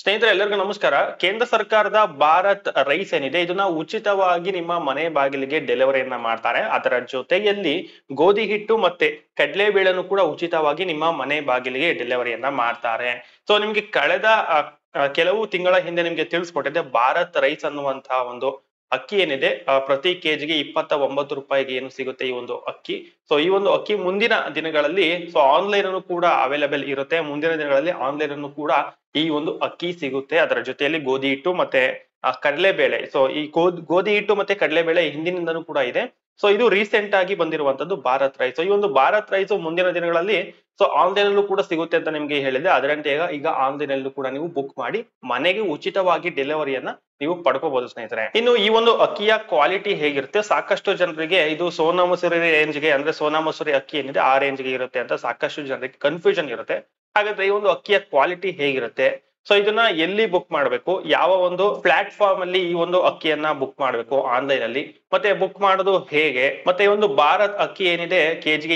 ಸ್ನೇಹಿತರೆ ಎಲ್ಲರಿಗೂ ನಮಸ್ಕಾರ. ಕೇಂದ್ರ ಸರ್ಕಾರದ ಭಾರತ್ ರೈಸ್ ಏನಿದೆ ಇದನ್ನ ಉಚಿತವಾಗಿ ನಿಮ್ಮ ಮನೆ ಬಾಗಿಲಿಗೆ ಡೆಲಿವರಿಯನ್ನ ಮಾಡ್ತಾರೆ. ಅದರ ಜೊತೆಯಲ್ಲಿ ಗೋಧಿ ಹಿಟ್ಟು ಮತ್ತೆ ಕಡಲೆಬೇಳೆನು ಕೂಡ ಉಚಿತವಾಗಿ ನಿಮ್ಮ ಮನೆ ಬಾಗಿಲಿಗೆ ಡೆಲಿವರಿಯನ್ನ ಮಾಡ್ತಾರೆ. ಸೊ ನಿಮ್ಗೆ ಕಳೆದ ಕೆಲವು ತಿಂಗಳ ಹಿಂದೆ ನಿಮ್ಗೆ ತಿಳಿಸ್ಕೊಟ್ಟಿದ್ದೆ ಭಾರತ್ ರೈಸ್ ಅನ್ನುವಂತಹ ಒಂದು ಅಕ್ಕಿ ಏನಿದೆ ಪ್ರತಿ ಕೆಜಿಗೆ 29 ರೂಪಾಯಿಗೆ ಏನು ಸಿಗುತ್ತೆ ಈ ಒಂದು ಅಕ್ಕಿ. ಸೊ ಈ ಒಂದು ಅಕ್ಕಿ ಮುಂದಿನ ದಿನಗಳಲ್ಲಿ ಆನ್ಲೈನ್ ಅನ್ನು ಕೂಡ ಅವೈಲೇಬಲ್ ಇರುತ್ತೆ. ಮುಂದಿನ ದಿನಗಳಲ್ಲಿ ಆನ್ಲೈನ್ ಅನ್ನು ಕೂಡ ಈ ಒಂದು ಅಕ್ಕಿ ಸಿಗುತ್ತೆ. ಅದರ ಜೊತೆಯಲ್ಲಿ ಗೋಧಿ ಹಿಟ್ಟು ಮತ್ತೆ ಕಡಲೆಬೇಳೆ. ಸೊ ಈ ಗೋಧಿ ಹಿಟ್ಟು ಮತ್ತೆ ಕಡಲೆಬೇಳೆ ಹಿಂದಿನಿಂದನೂ ಕೂಡ ಇದೆ. ಸೊ ಇದು ರೀಸೆಂಟ್ ಆಗಿ ಬಂದಿರುವಂತದ್ದು ಭಾರತ್ ರೈಸ್. ಈ ಒಂದು ಭಾರತ್ ರೈಸ್ ಮುಂದಿನ ದಿನಗಳಲ್ಲಿ ಆನ್ಲೈನ್ ಅಲ್ಲೂ ಕೂಡ ಸಿಗುತ್ತೆ ಅಂತ ನಿಮ್ಗೆ ಹೇಳಿದೆ. ಅದರಂತೆ ಈಗ ಆನ್ಲೈನ್ ಅಲ್ಲೂ ಕೂಡ ನೀವು ಬುಕ್ ಮಾಡಿ ಮನೆಗೆ ಉಚಿತವಾಗಿ ಡೆಲಿವರಿಯನ್ನ ನೀವು ಪಡ್ಕೋಬಹುದು ಸ್ನೇಹಿತರೆ. ಇನ್ನು ಈ ಒಂದು ಅಕ್ಕಿಯ ಕ್ವಾಲಿಟಿ ಹೇಗಿರುತ್ತೆ, ಸಾಕಷ್ಟು ಜನರಿಗೆ ಇದು ಸೋನಾ ಮಸೂರಿ ರೇಂಜ್ಗೆ ಅಂದ್ರೆ ಸೋನಾ ಮಸೂರಿ ಅಕ್ಕಿ ಏನಿದೆ ಆ ರೇಂಜ್ಗೆ ಇರುತ್ತೆ ಅಂತ ಸಾಕಷ್ಟು ಜನರಿಗೆ ಕನ್ಫ್ಯೂಷನ್ ಇರುತ್ತೆ. ಹಾಗಾದ್ರೆ ಈ ಒಂದು ಅಕ್ಕಿಯ ಕ್ವಾಲಿಟಿ ಹೇಗಿರುತ್ತೆ, ಸೊ ಇದನ್ನ ಎಲ್ಲಿ ಬುಕ್ ಮಾಡಬೇಕು, ಯಾವ ಒಂದು ಪ್ಲಾಟ್ಫಾರ್ಮ್ ಅಲ್ಲಿ ಈ ಒಂದು ಅಕ್ಕಿಯನ್ನ ಬುಕ್ ಮಾಡಬೇಕು ಆನ್ಲೈನ್ ಅಲ್ಲಿ, ಮತ್ತೆ ಬುಕ್ ಮಾಡೋದು ಹೇಗೆ, ಮತ್ತೆ ಒಂದು ಭಾರತ್ ಅಕ್ಕಿ ಏನಿದೆ ಕೆಜಿಗೆ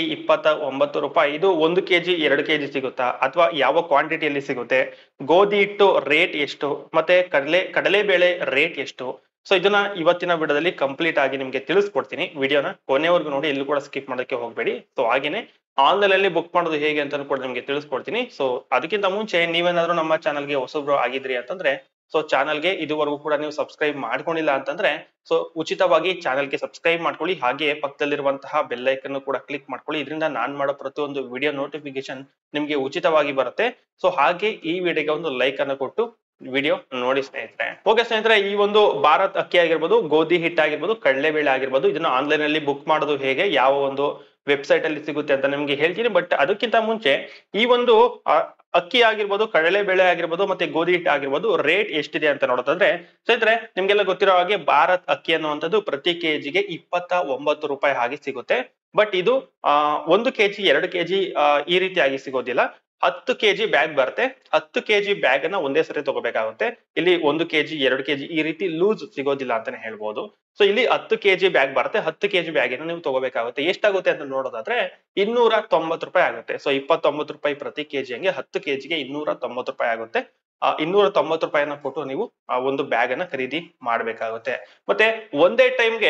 29 ರೂಪಾಯಿ, ಇದು 1 ಕೆಜಿ 2 ಕೆಜಿ ಸಿಗುತ್ತಾ ಅಥವಾ ಯಾವ ಕ್ವಾಂಟಿಟಿಯಲ್ಲಿ ಸಿಗುತ್ತೆ, ಗೋಧಿ ಹಿಟ್ಟು ರೇಟ್ ಎಷ್ಟು, ಮತ್ತೆ ಕಡಲೆಬೇಳೆ ರೇಟ್ ಎಷ್ಟು. ಸೊ ಇದನ್ನ ಇವತ್ತಿನ ವಿಡಿಯೋದಲ್ಲಿ ಕಂಪ್ಲೀಟ್ ಆಗಿ ನಿಮ್ಗೆ ತಿಳಿಸ್ಕೊಡ್ತೀನಿ. ವಿಡಿಯೋನ ಕೊನೆವರೆಗೂ ನೋಡಿ, ಎಲ್ಲೂ ಕೂಡ ಸ್ಕಿಪ್ ಮಾಡೋದಕ್ಕೆ ಹೋಗ್ಬೇಡಿ. ಸೊ ಹಾಗೇನೆ ಆನ್ಲೈನ್ ಅಲ್ಲಿ ಬುಕ್ ಮಾಡೋದು ಹೇಗೆ ಅಂತ ಕೂಡ ನಿಮ್ಗೆ ತಿಳಿಸ್ಕೊಡ್ತೀನಿ. ಸೊ ಅದಕ್ಕಿಂತ ಮುಂಚೆ ನೀವೇನಾದ್ರೂ ನಮ್ಮ ಚಾನಲ್ಗೆ ಹೊಸಬ್ರು ಆಗಿದ್ರಿ ಅಂತಂದ್ರೆ ಚಾನಲ್ಗೆ ಇದುವರೆಗೂ ಕೂಡ ನೀವು ಸಬ್ಸ್ಕ್ರೈಬ್ ಮಾಡ್ಕೊಂಡಿಲ್ಲ ಅಂತಂದ್ರೆ ಉಚಿತವಾಗಿ ಚಾನಲ್ಗೆ ಸಬ್ಸ್ಕ್ರೈಬ್ ಮಾಡ್ಕೊಳ್ಳಿ. ಹಾಗೆ ಪಕ್ಕದಲ್ಲಿರುವಂತಹ ಬೆಲ್ ಐಕನ್ ಕೂಡ ಕ್ಲಿಕ್ ಮಾಡ್ಕೊಳ್ಳಿ. ಇದರಿಂದ ನಾನ್ ಮಾಡೋ ಪ್ರತಿಯೊಂದು ವಿಡಿಯೋ ನೋಟಿಫಿಕೇಶನ್ ನಿಮ್ಗೆ ಉಚಿತವಾಗಿ ಬರುತ್ತೆ. ಸೊ ಹಾಗೆ ಈ ವಿಡಿಯೋಗೆ ಒಂದು ಲೈಕ್ ಅನ್ನು ಕೊಟ್ಟು ವಿಡಿಯೋ ನೋಡಿ ಸ್ನೇಹಿತರೆ. ಓಕೆ ಸ್ನೇಹಿತರೆ, ಈ ಒಂದು ಭಾರತ್ ಅಕ್ಕಿ ಆಗಿರ್ಬೋದು, ಗೋಧಿ ಹಿಟ್ಟು ಆಗಿರ್ಬೋದು, ಕಡಲೆಬೇಳೆ ಆಗಿರ್ಬೋದು, ಇದನ್ನ ಆನ್ಲೈನ್ ಅಲ್ಲಿ ಬುಕ್ ಮಾಡೋದು ಹೇಗೆ, ಯಾವ ಒಂದು ವೆಬ್ಸೈಟ್ ಅಲ್ಲಿ ಸಿಗುತ್ತೆ ಅಂತ ನಿಮ್ಗೆ ಹೇಳ್ತೀನಿ. ಬಟ್ ಅದಕ್ಕಿಂತ ಮುಂಚೆ ಈ ಒಂದು ಅಕ್ಕಿ ಆಗಿರ್ಬೋದು, ಕಡಲೆಬೇಳೆ ಆಗಿರ್ಬೋದು, ಮತ್ತೆ ಗೋಧಿ ಹಿಟ್ಟು ಆಗಿರ್ಬೋದು ರೇಟ್ ಎಷ್ಟಿದೆ ಅಂತ ನೋಡೋದಾದ್ರೆ ಸ್ನೇಹಿತರೆ, ನಿಮ್ಗೆಲ್ಲ ಗೊತ್ತಿರೋ ಹಾಗೆ ಭಾರತ್ ಅಕ್ಕಿ ಅನ್ನುವಂಥದ್ದು ಪ್ರತಿ ಕೆಜಿಗೆ 29 ರೂಪಾಯಿ ಹಾಗೆ ಸಿಗುತ್ತೆ. ಬಟ್ ಇದು 1 ಕೆಜಿ 2 ಕೆಜಿ ಈ ರೀತಿಯಾಗಿ ಸಿಗೋದಿಲ್ಲ. 10 ಕೆಜಿ ಬ್ಯಾಗ್ ಬರುತ್ತೆ. 10 ಕೆಜಿ ಬ್ಯಾಗ್ ಅನ್ನ ಒಂದೇ ಸರಿ ತಗೋಬೇಕಾಗುತ್ತೆ. ಇಲ್ಲಿ 1 ಕೆಜಿ 2 ಕೆಜಿ ಈ ರೀತಿ ಲೂಸ್ ಸಿಗೋದಿಲ್ಲ ಅಂತಾನೆ ಹೇಳ್ಬೋದು. ಸೊ ಇಲ್ಲಿ 10 ಕೆಜಿ ಬ್ಯಾಗ್ ಬರುತ್ತೆ. 10 ಕೆಜಿ ಬ್ಯಾಗ್ ಅನ್ನ ನೀವು ತಗೋಬೇಕಾಗುತ್ತೆ. ಎಷ್ಟಾಗುತ್ತೆ ಅಂತ ನೋಡೋದಾದ್ರೆ 290 ರೂಪಾಯಿ ಆಗುತ್ತೆ. ಸೊ 29 ರೂಪಾಯಿ ಪ್ರತಿ ಕೆಜಿ ಹಂಗೆ 10 ಕೆಜಿಗೆ 290 ರೂಪಾಯಿ ಆಗುತ್ತೆ. 290 ರೂಪಾಯಿನ ಕೊಟ್ಟು ನೀವು ಒಂದು ಬ್ಯಾಗ್ ಅನ್ನ ಖರೀದಿ ಮಾಡ್ಬೇಕಾಗುತ್ತೆ. ಮತ್ತೆ ಒಂದೇ ಟೈಮ್ಗೆ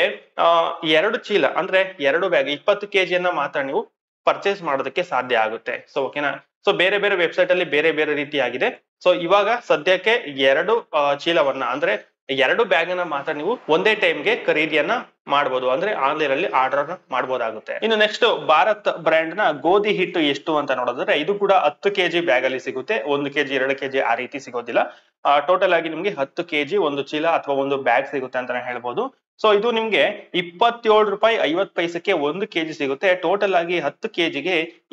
2 ಚೀಲ ಅಂದ್ರೆ 2 ಬ್ಯಾಗ್ 20 ಕೆಜಿಯನ್ನ ಮಾತ್ರ ನೀವು ಪರ್ಚೇಸ್ ಮಾಡೋದಕ್ಕೆ ಸಾಧ್ಯ ಆಗುತ್ತೆ. ಸೊ ಓಕೆನಾ. ಸೊ ಬೇರೆ ಬೇರೆ ವೆಬ್ಸೈಟ್ ಅಲ್ಲಿ ಬೇರೆ ಬೇರೆ ರೀತಿ ಆಗಿದೆ. ಸೊ ಇವಾಗ ಸದ್ಯಕ್ಕೆ 2 ಚೀಲವನ್ನ ಅಂದ್ರೆ 2 ಬ್ಯಾಗ್ ಅನ್ನ ಮಾತ್ರ ನೀವು ಒಂದೇ ಟೈಮ್ಗೆ ಖರೀದಿಯನ್ನ ಮಾಡಬಹುದು, ಅಂದ್ರೆ ಆನ್ಲೈನ್ ಅಲ್ಲಿ ಆರ್ಡರ್ ಮಾಡಬಹುದಾಗುತ್ತೆ. ಇನ್ನು ನೆಕ್ಸ್ಟ್ ಭಾರತ್ ಬ್ರ್ಯಾಂಡ್ ನ ಗೋಧಿ ಹಿಟ್ಟು ಎಷ್ಟು ಅಂತ ನೋಡಿದ್ರೆ ಇದು ಕೂಡ 10 ಕೆಜಿ ಬ್ಯಾಗ್ ಅಲ್ಲಿ ಸಿಗುತ್ತೆ. 1 ಕೆಜಿ 2 ಕೆಜಿ ಆ ರೀತಿ ಸಿಗೋದಿಲ್ಲ. ಟೋಟಲ್ ಆಗಿ ನಿಮ್ಗೆ 10 ಕೆಜಿ ಒಂದು ಚೀಲ ಅಥವಾ ಒಂದು ಬ್ಯಾಗ್ ಸಿಗುತ್ತೆ ಅಂತಾನೆ ಹೇಳ್ಬೋದು. ಸೊ ಇದು ನಿಮ್ಗೆ 27 ರೂಪಾಯಿ 50 ಪೈಸಕ್ಕೆ 1 ಕೆಜಿ ಸಿಗುತ್ತೆ. ಟೋಟಲ್ ಆಗಿ 10 ಕೆಜಿಗೆ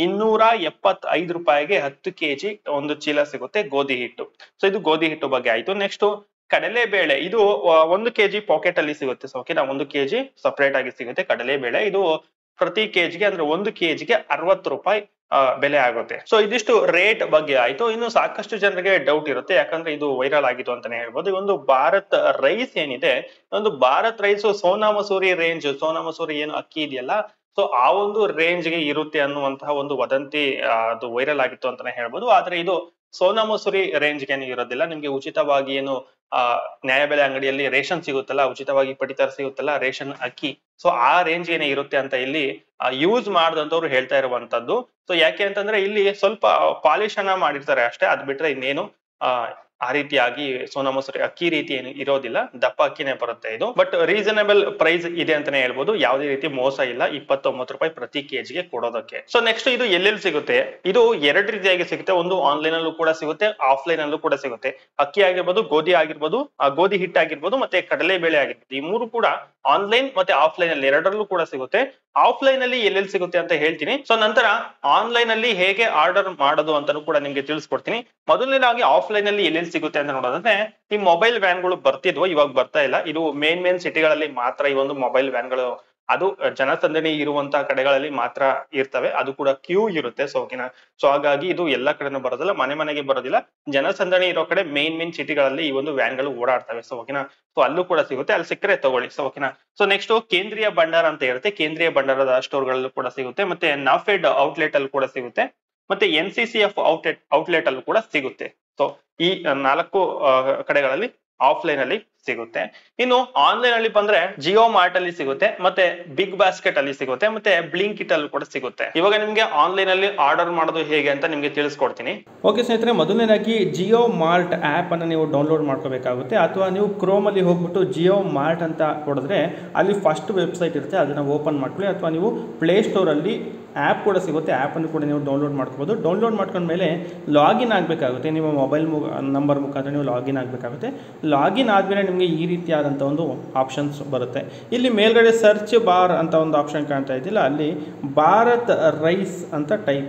275 ರೂಪಾಯಿಗೆ 10 ಕೆಜಿ ಒಂದು ಚೀಲ ಸಿಗುತ್ತೆ ಗೋಧಿ ಹಿಟ್ಟು. ಸೊ ಇದು ಗೋಧಿ ಹಿಟ್ಟು ಬಗ್ಗೆ ಆಯ್ತು. ನೆಕ್ಸ್ಟ್ ಕಡಲೆಬೇಳೆ, ಇದು 1 ಕೆಜಿ ಪಾಕೆಟ್ ಅಲ್ಲಿ ಸಿಗುತ್ತೆ. ಸೊ ಓಕೆ, 1 ಕೆಜಿ ಸಪರೇಟ್ ಆಗಿ ಸಿಗುತ್ತೆ ಕಡಲೆಬೇಳೆ. ಇದು ಪ್ರತಿ ಕೆಜಿಗೆ ಅಂದ್ರೆ 1 ಕೆಜಿಗೆ 60 ರೂಪಾಯಿ ಬೆಲೆ ಆಗುತ್ತೆ. ಸೊ ಇದಿಷ್ಟು ರೇಟ್ ಬಗ್ಗೆ ಆಯ್ತು. ಇನ್ನು ಸಾಕಷ್ಟು ಜನರಿಗೆ ಡೌಟ್ ಇರುತ್ತೆ, ಯಾಕಂದ್ರೆ ಇದು ವೈರಲ್ ಆಗಿತ್ತು ಅಂತಾನೆ ಹೇಳ್ಬೋದು. ಈ ಒಂದು ಭಾರತ್ ರೈಸ್ ಏನಿದೆ, ಒಂದು ಭಾರತ್ ರೈಸ್ ಸೋನಾ ಮಸೂರಿ ರೇಂಜ್, ಸೋನಾ ಮಸೂರಿ ಏನು ಅಕ್ಕಿ ಇದೆಯಲ್ಲ, ಸೊ ಆ ಒಂದು ರೇಂಜ್ ಗೆ ಇರುತ್ತೆ ಅನ್ನುವಂತಹ ಒಂದು ವದಂತಿ ಅದು ವೈರಲ್ ಆಗಿತ್ತು ಅಂತಾನೆ ಹೇಳ್ಬೋದು. ಆದ್ರೆ ಇದು ಸೋನಾ ಮಸೂರಿ ರೇಂಜ್ ಗೆ ಇರೋದಿಲ್ಲ. ನಿಮ್ಗೆ ಉಚಿತವಾಗಿ ಏನು ನ್ಯಾಯಬೆಲೆ ಅಂಗಡಿಯಲ್ಲಿ ರೇಷನ್ ಸಿಗುತ್ತಲ್ಲ, ಉಚಿತವಾಗಿ ಪಡಿತರ ಸಿಗುತ್ತಲ್ಲ ರೇಷನ್ ಅಕ್ಕಿ, ಸೊ ಆ ರೇಂಜ್ ಏನೇ ಇರುತ್ತೆ ಅಂತ ಇಲ್ಲಿ ಯೂಸ್ ಮಾಡಿದಂತವ್ರು ಹೇಳ್ತಾ ಇರುವಂತದ್ದು. ಸೊ ಯಾಕೆ ಅಂತಂದ್ರೆ ಇಲ್ಲಿ ಸ್ವಲ್ಪ ಪಾಲಿಶ್ ಅನ್ನ ಮಾಡಿರ್ತಾರೆ ಅಷ್ಟೇ, ಅದ್ ಬಿಟ್ರೆ ಇನ್ನೇನು ಆ ರೀತಿಯಾಗಿ ಸೋನಾ ಮಸೂರಿ ಅಕ್ಕಿ ರೀತಿ ಏನು ಇರೋದಿಲ್ಲ, ದಪ್ಪ ಅಕ್ಕಿನೇ ಬರುತ್ತೆ ಇದು. ಬಟ್ ರೀಸನಬಲ್ ಪ್ರೈಸ್ ಇದೆ ಅಂತಾನೆ ಹೇಳ್ಬೋದು. ಯಾವುದೇ ರೀತಿ ಮೋಸ ಇಲ್ಲ 29 ರೂಪಾಯಿ ಪ್ರತಿ ಕೆಜಿಗೆ ಕೊಡೋದಕ್ಕೆ. ಸೊ ನೆಕ್ಸ್ಟ್ ಇದು ಎಲ್ಲೆಲ್ಲಿ ಸಿಗುತ್ತೆ, ಇದು 2 ರೀತಿಯಾಗಿ ಸಿಗುತ್ತೆ. ಒಂದು ಆನ್ಲೈನ್ ಅಲ್ಲೂ ಕೂಡ ಸಿಗುತ್ತೆ, ಆಫ್ಲೈನ್ ಅಲ್ಲೂ ಕೂಡ ಸಿಗುತ್ತೆ. ಅಕ್ಕಿ ಆಗಿರ್ಬೋದು, ಗೋಧಿ ಆಗಿರ್ಬೋದು, ಗೋಧಿ ಹಿಟ್ಟು ಆಗಿರ್ಬೋದು, ಮತ್ತೆ ಕಡಲೆಬೇಳೆ ಆಗಿರ್ಬೋದು, ಈ 3 ಕೂಡ ಆನ್ಲೈನ್ ಮತ್ತೆ ಆಫ್ಲೈನ್ ಅಲ್ಲಿ ಎರಡರಲ್ಲೂ ಕೂಡ ಸಿಗುತ್ತೆ. ಆಫ್ಲೈನ್ ಅಲ್ಲಿ ಎಲ್ಲೆಲ್ಲಿ ಸಿಗುತ್ತೆ ಅಂತ ಹೇಳ್ತೀನಿ. ಸೊ ನಂತರ ಆನ್ಲೈನ್ ಅಲ್ಲಿ ಹೇಗೆ ಆರ್ಡರ್ ಮಾಡೋದು ಅಂತಾನು ಕೂಡ ನಿಮ್ಗೆ ತಿಳಿಸ್ಕೊಡ್ತೀನಿ. ಮೊದಲನೇದಾಗಿ ಆಫ್ಲೈನ್ ಅಲ್ಲಿ ಎಲ್ಲೆಲ್ಲಿ ಸಿಗುತ್ತೆ ಅಂತ ನೋಡೋದಾದ್ರೆ, ಈ ಮೊಬೈಲ್ ವ್ಯಾನ್ ಗಳು ಬರ್ತಿದ್ವು, ಇವಾಗ ಬರ್ತಾ ಇಲ್ಲ. ಇದು ಮೇನ್ ಸಿಟಿಗಳಲ್ಲಿ ಮಾತ್ರ ಈ ಒಂದು ಮೊಬೈಲ್ ವ್ಯಾನ್ ಗಳು, ಅದು ಜನಸಂದಣಿ ಇರುವಂತಹ ಕಡೆಗಳಲ್ಲಿ ಮಾತ್ರ ಇರ್ತವೆ. ಅದು ಕೂಡ ಕ್ಯೂ ಇರುತ್ತೆ. ಸೊ ಓಕೆನಾ. ಸೊ ಹಾಗಾಗಿ ಇದು ಎಲ್ಲಾ ಕಡೆನೂ ಬರೋದಿಲ್ಲ, ಮನೆಗೆ ಬರೋದಿಲ್ಲ. ಜನಸಂದಣಿ ಇರೋ ಕಡೆ ಮೇನ್ ಸಿಟಿಗಳಲ್ಲಿ ಈ ಒಂದು ವ್ಯಾನ್ ಗಳು ಓಡಾಡ್ತವೆ. ಸೊ ಓಕೆನಾ. ಸೊ ಅಲ್ಲೂ ಕೂಡ ಸಿಗುತ್ತೆ, ಅಲ್ಲಿ ಸಿಕ್ಕರೆ ತಗೊಳ್ಳಿ. ಸೊ ಓಕೆನಾ. ಸೊ ನೆಕ್ಸ್ಟ್ ಕೇಂದ್ರೀಯ ಭಂಡಾರ ಅಂತ ಇರುತ್ತೆ, ಕೇಂದ್ರೀಯ ಭಂಡಾರದ ಸ್ಟೋರ್ ಗಳಲ್ಲೂ ಕೂಡ ಸಿಗುತ್ತೆ. ಮತ್ತೆ ನಾಫೆಡ್ ಔಟ್ಲೆಟ್ ಅಲ್ಲಿ ಕೂಡ ಸಿಗುತ್ತೆ. ಮತ್ತೆ NCCF ಔಟ್ಲೆಟ್ ಅಲ್ಲೂ ಕೂಡ ಸಿಗುತ್ತೆ. ಸೊ ಈ 4 ಕಡೆಗಳಲ್ಲಿ ಆಫ್ಲೈನ್ ಅಲ್ಲಿ ಸಿಗುತ್ತೆ. ಇನ್ನು ಆನ್ಲೈನ್ ಅಲ್ಲಿ ಬಂದ್ರೆ ಜಿಯೋ ಮಾರ್ಟ್ ಅಲ್ಲಿ ಸಿಗುತ್ತೆ, ಮತ್ತೆ ಬಿಗ್ ಬಾಸ್ಕೆಟ್ ಅಲ್ಲಿ ಸಿಗುತ್ತೆ, ಮತ್ತೆ ಬ್ಲಿಂಕಿಟ್ ಅಲ್ಲಿ ಕೂಡ ಸಿಗುತ್ತೆ. ಇವಾಗ ನಿಮ್ಗೆ ಆನ್ಲೈನ್ ಅಲ್ಲಿ ಆರ್ಡರ್ ಮಾಡೋದು ಹೇಗೆ ಅಂತ ನಿಮ್ಗೆ ತಿಳಿಸ್ಕೊಡ್ತೀನಿ. ಓಕೆ ಸ್ನೇಹಿತರೆ, ಮೊದಲನೇದಾಗಿ ಜಿಯೋ ಮಾರ್ಟ್ ಆ್ಯಪ್ ಅನ್ನು ನೀವು ಡೌನ್ಲೋಡ್ ಮಾಡ್ಕೋಬೇಕಾಗುತ್ತೆ, ಅಥವಾ ನೀವು ಕ್ರೋಮ್ ಅಲ್ಲಿ ಹೋಗ್ಬಿಟ್ಟು ಜಿಯೋ ಮಾರ್ಟ್ ಅಂತ ಹೊಡೆದ್ರೆ ಅಲ್ಲಿ ಫಸ್ಟ್ ವೆಬ್ಸೈಟ್ ಇರುತ್ತೆ, ಅದನ್ನು ಓಪನ್ ಮಾಡ್ಕೊಳ್ಳಿ. ಅಥವಾ ನೀವು ಪ್ಲೇಸ್ಟೋರಲ್ಲಿ ಆ್ಯಪ್ ಕೂಡ ಸಿಗುತ್ತೆ, ಆ್ಯಪನ್ನು ಕೂಡ ನೀವು ಡೌನ್ಲೋಡ್ ಮಾಡ್ಕೋಬೋದು. ಡೌನ್ಲೋಡ್ ಮಾಡ್ಕೊಂಡ್ಮೇಲೆ ಲಾಗಿನ್ ಆಗಬೇಕಾಗುತ್ತೆ, ನಿಮ್ಮ ಮೊಬೈಲ್ ನಂಬರ್ ಮುಖಾಂತರ ನೀವು ಲಾಗಿನ್ ಆಗಬೇಕಾಗುತ್ತೆ. ಲಾಗಿನ್ ಆದಮೇಲೆ ನಿಮಗೆ ಈ ರೀತಿಯಾದಂಥ ಒಂದು ಆಪ್ಷನ್ಸ್ ಬರುತ್ತೆ. ಇಲ್ಲಿ ಮೇಲ್ಗಡೆ ಸರ್ಚ್ ಬಾರ್ ಅಂತ ಒಂದು ಆಪ್ಷನ್ ಕಾಣ್ತಾ ಇದ್ದಿಲ್ಲ, ಅಲ್ಲಿ ಭಾರತ್ ರೈಸ್ ಅಂತ ಟೈಪ್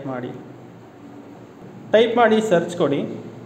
ಮಾಡಿ ಸರ್ಚ್ ಕೊಡಿ.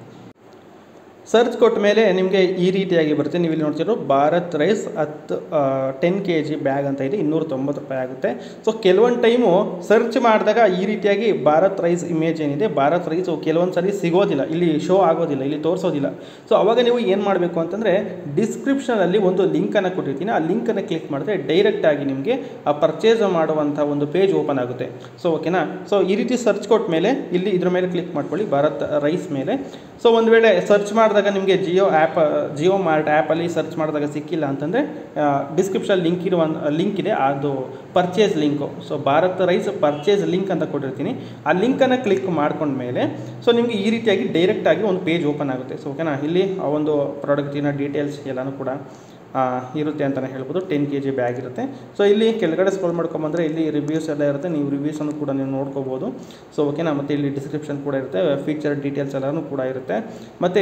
ಸರ್ಚ್ ಕೊಟ್ಟ ಮೇಲೆ ನಿಮಗೆ ಈ ರೀತಿಯಾಗಿ ಬರುತ್ತೆ. ನೀವು ಇಲ್ಲಿ ನೋಡ್ತಿರೋ ಭಾರತ್ ರೈಸ್ 10 kg ಬ್ಯಾಗ್ ಅಂತ ಇದೆ, 290 ರೂಪಾಯಿ ಆಗುತ್ತೆ. ಸೊ ಕೆಲವೊಂದು ಟೈಮು ಸರ್ಚ್ ಮಾಡಿದಾಗ ಈ ರೀತಿಯಾಗಿ ಭಾರತ್ ರೈಸ್ ಇಮೇಜ್ ಏನಿದೆ, ಭಾರತ್ ರೈಸು ಕೆಲವೊಂದು ಸರಿ ಸಿಗೋದಿಲ್ಲ, ಇಲ್ಲಿ ಶೋ ಆಗೋದಿಲ್ಲ, ಇಲ್ಲಿ ತೋರಿಸೋದಿಲ್ಲ. ಸೊ ಅವಾಗ ನೀವು ಏನು ಮಾಡಬೇಕು ಅಂತಂದರೆ ಡಿಸ್ಕ್ರಿಪ್ಷನಲ್ಲಿ ಒಂದು ಲಿಂಕನ್ನು ಕೊಟ್ಟಿರ್ತೀನಿ, ಆ ಲಿಂಕನ್ನು ಕ್ಲಿಕ್ ಮಾಡಿದ್ರೆ ಡೈರೆಕ್ಟಾಗಿ ನಿಮಗೆ ಆ ಪರ್ಚೇಸ್ ಮಾಡುವಂಥ ಒಂದು ಪೇಜ್ ಓಪನ್ ಆಗುತ್ತೆ. ಸೊ ಓಕೆನಾ. ಸೊ ಈ ರೀತಿ ಸರ್ಚ್ ಕೊಟ್ಟ ಮೇಲೆ ಇಲ್ಲಿ ಇದ್ರ ಮೇಲೆ ಕ್ಲಿಕ್ ಮಾಡ್ಕೊಳ್ಳಿ, ಭಾರತ್ ರೈಸ್ ಮೇಲೆ. ಸೊ ಒಂದು ವೇಳೆ ಸರ್ಚ್ ಮಾಡಿದಾಗ ನಿಮಗೆ ಜಿಯೋ ಮಾರ್ಟ್ ಆ್ಯಪಲ್ಲಿ ಸರ್ಚ್ ಮಾಡಿದಾಗ ಸಿಕ್ಕಿಲ್ಲ ಅಂತಂದರೆ ಡಿಸ್ಕ್ರಿಪ್ಷನ್ ಲಿಂಕ್ ಇದೆ, ಅದು purchase link. So Bharat rice purchase link ಅಂತ ಕೊಟ್ಟಿರ್ತೀನಿ, ಆ ಲಿಂಕನ್ನು ಕ್ಲಿಕ್ ಮಾಡ್ಕೊಂಡ್ಮೇಲೆ ಸೊ ನಿಮಗೆ ಈ ರೀತಿಯಾಗಿ ಡೈರೆಕ್ಟಾಗಿ ಒಂದು ಪೇಜ್ ಓಪನ್ ಆಗುತ್ತೆ. ಸೊ ಓಕೆನಾ. ಇಲ್ಲಿ ಆ ಒಂದು ಪ್ರಾಡಕ್ಟಿನ ಡೀಟೇಲ್ಸ್ ಎಲ್ಲನೂ ಕೂಡ ಇರುತ್ತೆ ಅಂತಲೇ ಹೇಳ್ಬೋದು. 10 kg ಬ್ಯಾಗ್ ಇರುತ್ತೆ. ಸೊ ಇಲ್ಲಿ ಕೆಳಗಡೆ ಸ್ಕ್ರೋಲ್ ಮಾಡ್ಕೊಂಬಂದರೆ ಇಲ್ಲಿ ರಿವ್ಯೂಸ್ ಎಲ್ಲ ಇರುತ್ತೆ, ನೀವು ರಿವ್ಯೂಸನ್ನು ಕೂಡ ನೀವು ನೋಡ್ಕೋಬೋದು. ಸೊ ಓಕೆನಾ. ಮತ್ತು ಇಲ್ಲಿ ಡಿಸ್ಕ್ರಿಪ್ಷನ್ ಕೂಡ ಇರುತ್ತೆ, ಫೀಚರ್ ಡೀಟೇಲ್ಸ್ ಎಲ್ಲನೂ ಕೂಡ ಇರುತ್ತೆ. ಮತ್ತು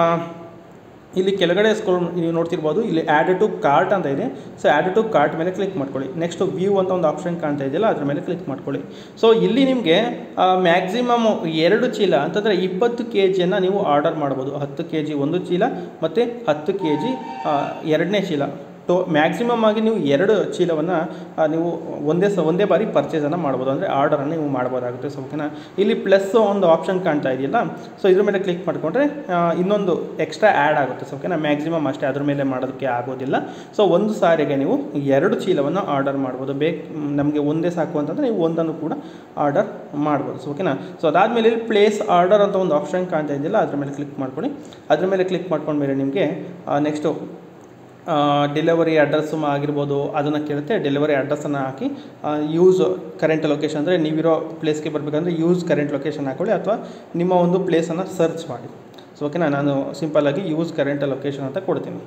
ಇಲ್ಲಿ ಕೆಳಗಡೆ ನೀವು ನೋಡ್ತಿರ್ಬೋದು, ಇಲ್ಲಿ ಆ್ಯಡ್ ಟು ಕಾರ್ಟ್ ಅಂತ ಇದೆ. ಸೊ ಆ್ಯಡ್ ಟು ಕಾರ್ಟ್ ಮೇಲೆ ಕ್ಲಿಕ್ ಮಾಡ್ಕೊಳ್ಳಿ. ನೆಕ್ಸ್ಟ್ ವ್ಯೂ ಅಂತ ಒಂದು ಆಪ್ಷನ್ ಕಾಣ್ತಾ ಇದೆಯಲ್ಲ, ಅದ್ರ ಮೇಲೆ ಕ್ಲಿಕ್ ಮಾಡ್ಕೊಳ್ಳಿ. ಸೊ ಇಲ್ಲಿ ನಿಮಗೆ ಮ್ಯಾಕ್ಸಿಮಮ್ 2 ಚೀಲ ಅಂತಂದರೆ 20 kgಯನ್ನು ನೀವು ಆರ್ಡರ್ ಮಾಡ್ಬೋದು. 10 kg ಒಂದು ಚೀಲ ಮತ್ತು 10 kg ಎರಡನೇ ಚೀಲ. ಮ್ಯಾಕ್ಸಿಮಮ್ ಆಗಿ ನೀವು 2 ಚೀಲವನ್ನು ನೀವು ಒಂದೇ ಬಾರಿ ಪರ್ಚೇಸನ್ನು ಮಾಡ್ಬೋದು, ಅಂದರೆ ಆರ್ಡರನ್ನು ನೀವು ಮಾಡ್ಬೋದಾಗುತ್ತೆ. ಸೊ ಓಕೆನಾ. ಇಲ್ಲಿ ಪ್ಲಸ್ ಒಂದು ಆಪ್ಷನ್ ಕಾಣ್ತಾ ಇದೆಯಲ್ಲ, ಸೊ ಇದ್ರ ಮೇಲೆ ಕ್ಲಿಕ್ ಮಾಡಿಕೊಂಡ್ರೆ ಇನ್ನೊಂದು ಎಕ್ಸ್ಟ್ರಾ ಆ್ಯಡ್ ಆಗುತ್ತೆ. ಸೊ ಓಕೆನಾ. ಮ್ಯಾಕ್ಸಿಮಮ್ ಅಷ್ಟೇ, ಅದ್ರ ಮೇಲೆ ಮಾಡೋದಕ್ಕೆ ಆಗೋದಿಲ್ಲ. ಸೊ ಒಂದು ಸಾರಿಗೆ ನೀವು 2 ಚೀಲವನ್ನು ಆರ್ಡರ್ ಮಾಡ್ಬೋದು. ನಮಗೆ ಒಂದೇ ಸಾಕು ಅಂತಂದರೆ ನೀವು ಒಂದನ್ನು ಕೂಡ ಆರ್ಡರ್ ಮಾಡ್ಬೋದು. ಸೊ ಓಕೆನಾ. ಸೊ ಅದಾದಮೇಲೆ ಇಲ್ಲಿ ಪ್ಲೇಸ್ ಆರ್ಡರ್ ಅಂತ ಒಂದು ಆಪ್ಷನ್ ಕಾಣ್ತಾ ಇದೆಯಲ್ಲ, ಅದ್ರ ಮೇಲೆ ಕ್ಲಿಕ್ ಮಾಡ್ಕೊಳ್ಳಿ. ಅದ್ರ ಮೇಲೆ ಕ್ಲಿಕ್ ಮಾಡ್ಕೊಂಡ್ಮೇಲೆ ನಿಮಗೆ ನೆಕ್ಸ್ಟು ಡೆಲಿವರಿ ಅಡ್ರೆಸ್ಸು ಆಗಿರ್ಬೋದು ಅದನ್ನು ಕೇಳುತ್ತೆ. ಡೆಲಿವರಿ ಅಡ್ರೆಸ್ಸನ್ನು ಹಾಕಿ ಯೂಸ್ ಕರೆಂಟ್ ಲೊಕೇಶನ್, ಅಂದರೆ ನೀವಿರೋ ಪ್ಲೇಸ್ಗೆ ಬರಬೇಕಂದ್ರೆ ಯೂಸ್ ಕರೆಂಟ್ ಲೊಕೇಶನ್ ಹಾಕೊಳ್ಳಿ, ಅಥವಾ ನಿಮ್ಮ ಒಂದು ಪ್ಲೇಸನ್ನು ಸರ್ಚ್ ಮಾಡಿ. ಸೊ ಓಕೆನಾ. ನಾನು ಸಿಂಪಲ್ಲಾಗಿ ಯೂಸ್ ಕರೆಂಟ್ ಲೊಕೇಶನ್ ಅಂತ ಕೊಡ್ತೀನಿ.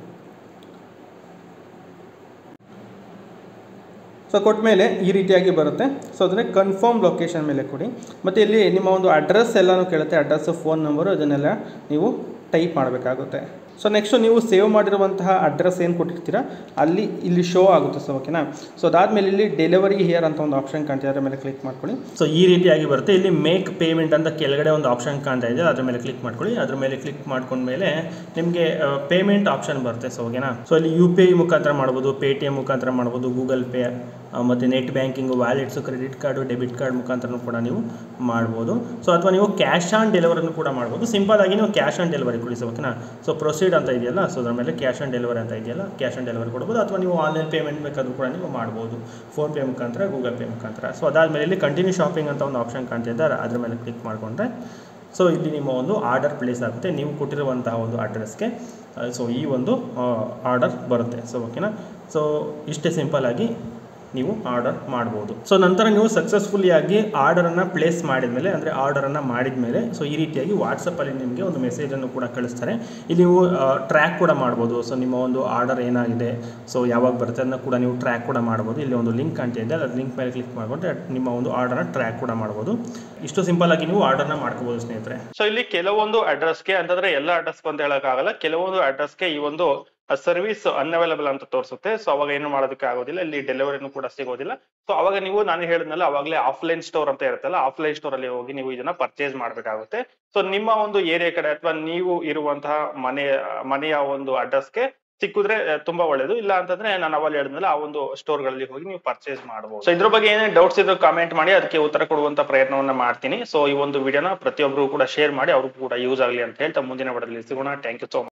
ಸೊ ಕೊಟ್ಟ ಮೇಲೆ ಈ ರೀತಿಯಾಗಿ ಬರುತ್ತೆ. ಸೊ ಅದನ್ನೇ ಕನ್ಫರ್ಮ್ ಲೊಕೇಶನ್ ಮೇಲೆ ಕೊಡಿ. ಮತ್ತು ಇಲ್ಲಿ ನಿಮ್ಮ ಒಂದು ಅಡ್ರೆಸ್ ಎಲ್ಲನೂ ಕೇಳುತ್ತೆ, ಅಡ್ರೆಸ್ಸು, ಫೋನ್ ನಂಬರು, ಅದನ್ನೆಲ್ಲ ನೀವು ಟೈಪ್ ಮಾಡಬೇಕಾಗುತ್ತೆ. ಸೊ ನೆಕ್ಸ್ಟು ನೀವು ಸೇವ್ ಮಾಡಿರುವಂತಹ ಅಡ್ರೆಸ್ ಏನು ಕೊಟ್ಟಿರ್ತೀರ ಇಲ್ಲಿ ಶೋ ಆಗುತ್ತೆ. ಸೊ ಓಕೆನಾ. ಸೊ ಅದಾದಮೇಲೆ ಇಲ್ಲಿ ಡೆಲಿವರಿ ಹಿಯರ್ ಅಂತ ಒಂದು ಆಪ್ಷನ್ ಕಾಣ್ತಾ ಇದೆ, ಅದರ ಮೇಲೆ ಕ್ಲಿಕ್ ಮಾಡ್ಕೊಳ್ಳಿ. ಸೊ ಈ ರೀತಿಯಾಗಿ ಬರುತ್ತೆ. ಇಲ್ಲಿ ಮೇಕ್ ಪೇಮೆಂಟ್ ಅಂತ ಕೆಳಗಡೆ ಒಂದು ಆಪ್ಷನ್ ಕಾಣ್ತಾ ಇದೆ, ಅದ್ರ ಮೇಲೆ ಕ್ಲಿಕ್ ಮಾಡ್ಕೊಳ್ಳಿ. ಅದ್ರ ಮೇಲೆ ಕ್ಲಿಕ್ ಮಾಡ್ಕೊಂಡ್ಮೇಲೆ ನಿಮಗೆ ಪೇಮೆಂಟ್ ಆಪ್ಷನ್ ಬರುತ್ತೆ. ಸೊ ಓಕೆನಾ. ಸೊ ಇಲ್ಲಿ UPI ಮುಖಾಂತರ ಮಾಡ್ಬೋದು, ಪೇಟಿಎಮ್ ಮುಖಾಂತರ ಮಾಡ್ಬೋದು, ಗೂಗಲ್ ಪೇ ಮತ್ತು net banking, wallets, credit card, debit card ಮುಖಾಂತರ ಕೂಡ ನೀವು ಮಾಡ್ಬೋದು. ಸೊ ಅಥವಾ ನೀವು ಕ್ಯಾಶ್ ಆನ್ ಡೆಲಿವರಿನೂ ಕೂಡ ಮಾಡ್ಬೋದು. ಸಿಂಪಲ್ ಆಗಿ ನೀವು ಕ್ಯಾಶ್ ಆನ್ ಡೆಲಿವರಿ ಕೊಡಿ. ಸೊ ಓಕೆನಾ. ಸೊ ಪ್ರೊಸೀಡ್ ಅಂತ ಇದೆಯಲ್ಲ, ಸೊ ಅದ್ರ ಮೇಲೆ ಕ್ಯಾಶ್ ಆನ್ ಡೆಲಿವರಿ ಅಂತ ಇದೆಯಲ್ಲ, ಕ್ಯಾಶ್ ಆನ್ ಡೆಲಿವರಿ ಕೊಡ್ಬೋದು. ಅಥವಾ ನೀವು ಆನ್ಲೈನ್ ಪೇಮೆಂಟ್ ಬೇಕಾದರೂ ಕೂಡ ನೀವು ಮಾಡ್ಬೋದು, ಫೋನ್ಪೇ ಮುಖಾಂತರ, ಗೂಗಲ್ ಪೇ ಮುಖಾಂತರ. ಸೊ ಅದಾದಮೇಲೆ ಇಲ್ಲಿ ಕಂಟಿನ್ಯೂ ಶಾಪಿಂಗ್ ಅಂತ ಒಂದು ಆಪ್ಷನ್ ಕಾಣ್ತಿದ್ದಾರೆ, ಅದ್ರ ಮೇಲೆ ಕ್ಲಿಕ್ ಮಾಡಿಕೊಂಡ್ರೆ ಸೊ ಇಲ್ಲಿ ನಿಮ್ಮ ಒಂದು ಆರ್ಡರ್ ಪ್ಲೇಸ್ ಆಗುತ್ತೆ, ನೀವು ಕೊಟ್ಟಿರುವಂತಹ ಒಂದು ಅಡ್ರೆಸ್ಗೆ. ಸೊ ಈ ಒಂದು ಆರ್ಡರ್ ಬರುತ್ತೆ. ಸೊ ಓಕೆನಾ. ಸೊ ಇಷ್ಟೇ ಸಿಂಪಲ್ ಆಗಿ ನೀವು ಆರ್ಡರ್ ಮಾಡ್ಬೋದು. ಸೊ ನಂತರ ನೀವು ಸಕ್ಸಸ್ಫುಲ್ಲಿಯಾಗಿ ಆರ್ಡರನ್ನು ಪ್ಲೇಸ್ ಮಾಡಿದ್ಮೇಲೆ, ಅಂದರೆ ಆರ್ಡರನ್ನು ಮಾಡಿದ್ಮೇಲೆ ಸೊ ಈ ರೀತಿಯಾಗಿ ವಾಟ್ಸಪ್ಪಲ್ಲಿ ನಿಮಗೆ ಒಂದು ಮೆಸೇಜನ್ನು ಕೂಡ ಕಳಿಸ್ತಾರೆ. ಇಲ್ಲಿ ನೀವು ಟ್ರ್ಯಾಕ್ ಕೂಡ ಮಾಡ್ಬೋದು. ಸೊ ನಿಮ್ಮ ಒಂದು ಆರ್ಡರ್ ಏನಾಗಿದೆ, ಸೊ ಯಾವಾಗ ಬರುತ್ತೆ ಅದನ್ನು ಕೂಡ ನೀವು ಟ್ರ್ಯಾಕ್ ಕೂಡ ಮಾಡ್ಬೋದು. ಇಲ್ಲಿ ಒಂದು ಲಿಂಕ್ ಕಾಣ್ತಿದೆ, ಅದು ಲಿಂಕ್ ಮೇಲೆ ಕ್ಲಿಕ್ ಮಾಡಿಕೊಂಡ್ರೆ ನಿಮ್ಮ ಒಂದು ಆರ್ಡರ್ನ ಟ್ರ್ಯಾಕ್ ಕೂಡ ಮಾಡ್ಬೋದು. ಇಷ್ಟು ಸಿಂಪಲ್ ಆಗಿ ನೀವು ಆರ್ಡರ್ನ ಮಾಡ್ಕೋಬೋದು ಸ್ನೇಹಿತರೆ. ಸೊ ಇಲ್ಲಿ ಕೆಲವೊಂದು ಅಡ್ರೆಸ್ಗೆ, ಅಂತಂದ್ರೆ ಎಲ್ಲ ಅಡ್ರೆಸ್ ಅಂತ ಹೇಳೋಕ್ಕಾಗಲ್ಲ, ಕೆಲವೊಂದು ಅಡ್ರೆಸ್ಗೆ ಈ ಒಂದು ಸರ್ವಿಸ್ ಅನ್ಅವೈಲಬಲ್ ಅಂತ ತೋರಿಸುತ್ತೆ. ಸೊ ಅವಾಗ ಏನು ಮಾಡೋದಕ್ಕೆ ಆಗೋದಿಲ್ಲ, ಇಲ್ಲಿ ಡೆಲಿವರಿನೂ ಕೂಡ ಸಿಗೋದಿಲ್ಲ. ಸೊ ಅವಾಗ ನೀವು, ನಾನು ಹೇಳಿದ್ನಲ್ಲ ಅವಾಗಲೇ ಆಫ್ಲೈನ್ ಸ್ಟೋರ್ ಅಂತ ಇರುತ್ತಲ್ಲ, ಆಫ್ಲೈನ್ ಸ್ಟೋರ್ ಅಲ್ಲಿ ಹೋಗಿ ನೀವು ಇದನ್ನ ಪರ್ಚೇಸ್ ಮಾಡ್ಬೇಕಾಗುತ್ತೆ. ಸೊ ನಿಮ್ಮ ಒಂದು ಏರಿಯಾ ಕಡೆ ಅಥವಾ ನೀವು ಇರುವಂತಹ ಮನೆಯ ಒಂದು ಅಡ್ರೆಸ್ಗೆ ಸಿಕ್ಕಿದ್ರೆ ತುಂಬಾ ಒಳ್ಳೇದು. ಇಲ್ಲ ಅಂತಂದ್ರೆ ನಾನು ಅವಾಗ ಹೇಳಿದ್ನಲ್ಲ ಆ ಒಂದು ಸ್ಟೋರ್ ಗಳಲ್ಲಿ ಹೋಗಿ ನೀವು ಪರ್ಚೇಸ್ ಮಾಡಬಹುದು. ಸೊ ಇದ್ರ ಬಗ್ಗೆ ಏನೇನು ಡೌಟ್ಸ್ ಇದ್ರು ಕಾಮೆಂಟ್ ಮಾಡಿ, ಅದಕ್ಕೆ ಉತ್ತರ ಕೊಡುವಂತ ಪ್ರಯತ್ನವನ್ನ ಮಾಡ್ತೀನಿ. ಸೊ ಈ ಒಂದು ವಿಡಿಯೋನ ಪ್ರತಿಯೊಬ್ಬರು ಕೂಡ ಶೇರ್ ಮಾಡಿ, ಅವ್ರಿಗೂ ಕೂಡ ಯೂಸ್ ಆಗಲಿ ಅಂತ ಹೇಳ್ತಾ ಮುಂದಿನ ವಿಡಿಯೋದಲ್ಲಿ ಸಿಗೋಣ. Thank you so much.